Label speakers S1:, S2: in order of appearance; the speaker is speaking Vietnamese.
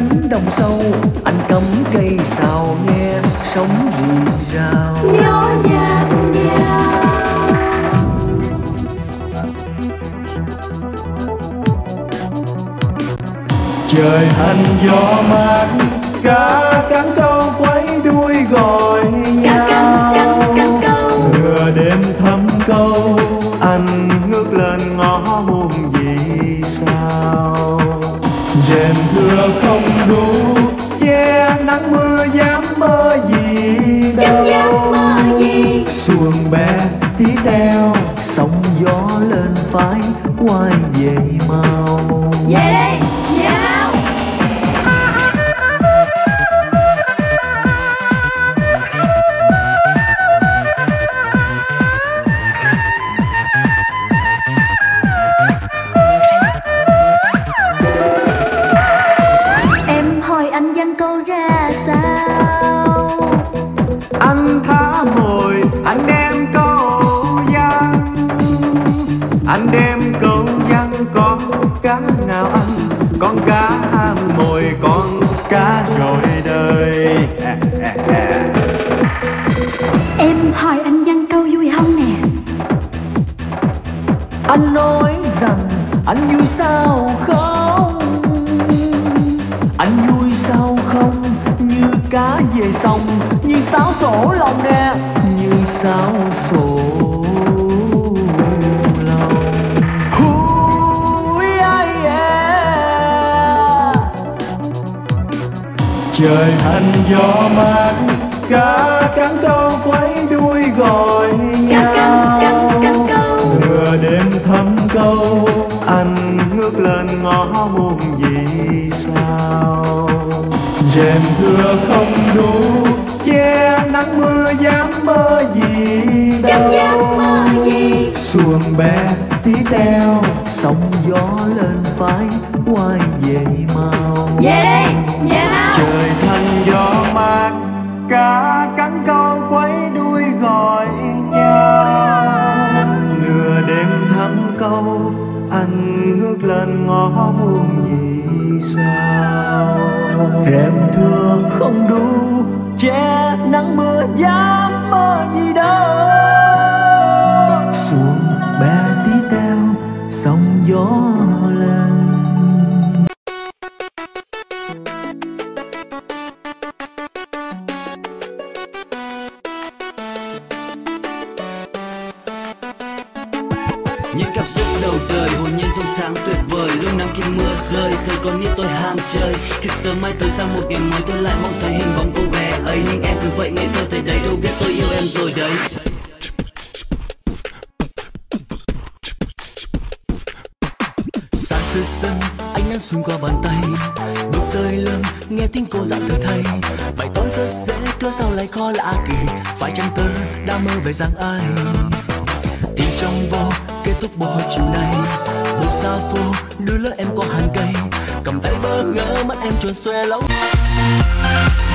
S1: cánh đồng sâu, anh cắm cây sào nghe sóng rì rào.
S2: Gió nhạt nhào.
S1: Trời hành gió mát, cá cắn câu quấy đuôi gọi nhau.
S2: Cắn câu.
S1: Nửa đêm thăm câu, anh ngước lên ngó muôn vì sao. Rèm thưa không đủ che nắng mưa, dám mơ gì đâu.
S2: Dám mơ gì.
S1: Xuồng bé tí teo, sóng gió lên phái quay về mau.
S2: Về đây, về nào. Em hỏi anh văn câu ra sao?
S1: Anh thả mồi, anh đem câu văn. Anh đem câu văn con cá nào ăn, con cá ham mồi, con cá rồi đời.
S2: Em hỏi anh văn câu vui không nè?
S1: Anh nói rằng anh vui sao không? Anh vui sao không? Như cá về sông, như sáo sổ lòng nè, như sáo sổ lòng. Húi ai à. Trời hành gió mát, cá cắn câu quấy đuôi gọi nhau.
S2: Cắn câu.
S1: Nửa đêm thăm câu, anh ngước lên ngó muôn vì sao. Rèm thưa không đủ che nắng mưa, dám mơ gì đâu.
S2: Dám mơ gì.
S1: Xuồng bé tí teo, sóng gió lên phái quay về mau.
S2: Về đây, về nào.
S1: Trời thanh gió mát, cá cắn câu quấy đuôi gọi nhau. Nửa đêm thăm câu, anh ngước lên ngó muôn vì sao. Rèm thưa không đủ che nắng mưa, dám mơ gì đâu. Xuồng bé tí teo, sóng gió lên.
S3: Những cảm xúc đầu đời hồn nhiên trong sáng tuyệt vời. Lúc nắng khi mưa rơi, thời còn nít tôi ham chơi. Khi sớm mai tới sang một ngày mới, tôi lại mong thấy hình bóng cô bé ấy. Nhưng em cứ vậy ngây thơ tới đấy, đâu biết tôi yêu em rồi đấy.
S4: Sáng từ sân ánh nắng xuyên qua bàn tay, bước tới lưng nghe tiếng cô dặn thơ thầy. Bài toán rất dễ, cớ sao lại khó lạ kỳ, phải chăng tớ đã mơ về rằng ai tìm trong vô kết thúc buổi chiều nay. Một xa phố đưa lỡ em qua hàng cây, cầm tay bơ ngỡ mắt em tròn xoe lóng.